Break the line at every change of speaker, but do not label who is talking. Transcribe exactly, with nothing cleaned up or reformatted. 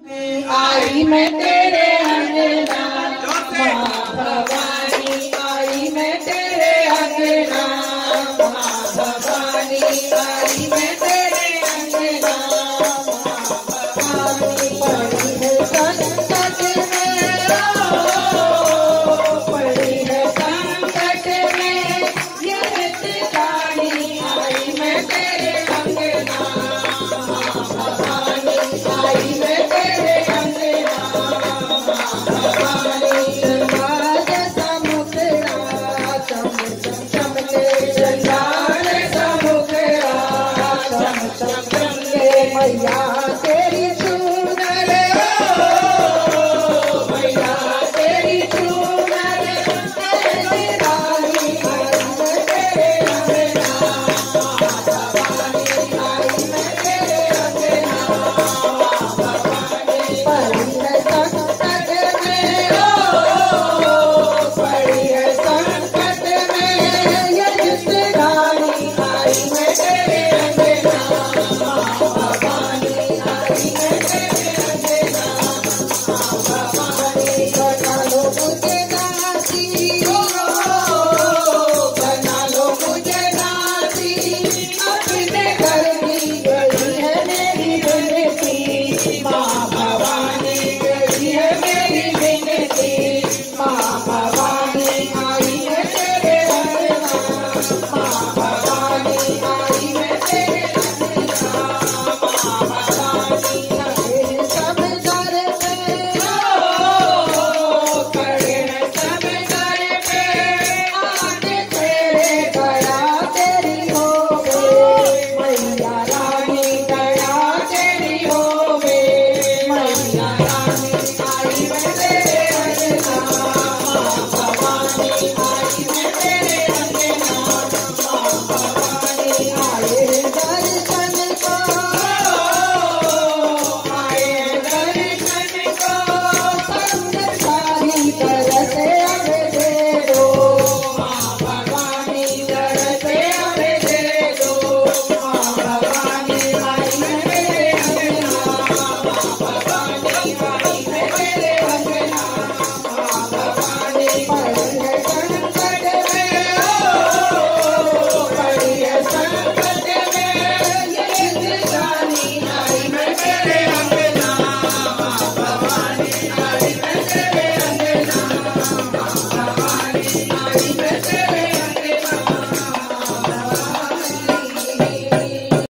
आई मैं तेरे अंगना माँ भवानी, आई मैं तेरे अंगना माँ भवानी, आई मैं तेरे अंगना माँ भवानी। पड़ी है संकट में, पड़ी है संकट में ये हितकानी, आई मैं तेरे अंगना माँ भवानी, आई मैं तेरे मैया तेरी